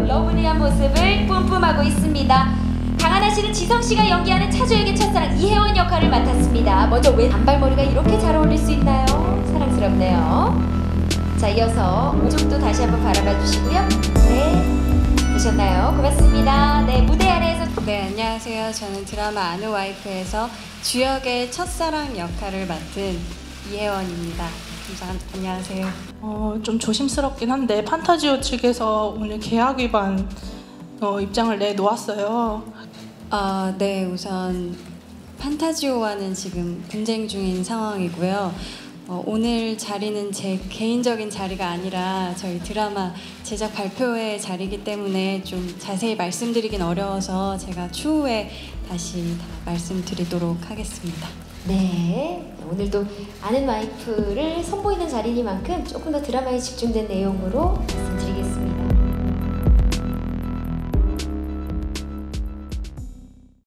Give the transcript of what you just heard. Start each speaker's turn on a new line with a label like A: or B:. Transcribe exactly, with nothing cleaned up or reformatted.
A: 러블리한 모습을 뿜뿜하고 있습니다. 강하나 씨는 지성 씨가 연기하는 차주에게 첫사랑 이혜원 역할을 맡았습니다. 먼저 왜 단발머리가 이렇게 잘 어울릴 수 있나요? 사랑스럽네요. 자, 이어서 오종도 다시 한번 바라봐 주시고요. 네, 되셨나요? 고맙습니다. 네, 무대 아래에서.
B: 네, 안녕하세요. 저는 드라마 아는 와이프에서 주역의 첫사랑 역할을 맡은 이혜원입니다. 감사합니다. 안녕하세요.
C: 어, 좀 조심스럽긴 한데 판타지오 측에서 오늘 계약 위반 어, 입장을 내놓았어요.
B: 아, 네, 우선 판타지오와는 지금 분쟁 중인 상황이고요. 어, 오늘 자리는 제 개인적인 자리가 아니라 저희 드라마 제작 발표회 자리이기 때문에 좀 자세히 말씀드리긴 어려워서 제가 추후에 다시 다 말씀드리도록 하겠습니다.
A: 네, 오늘도 아는 와이프를 선보이는 자리니만큼 조금 더 드라마에 집중된 내용으로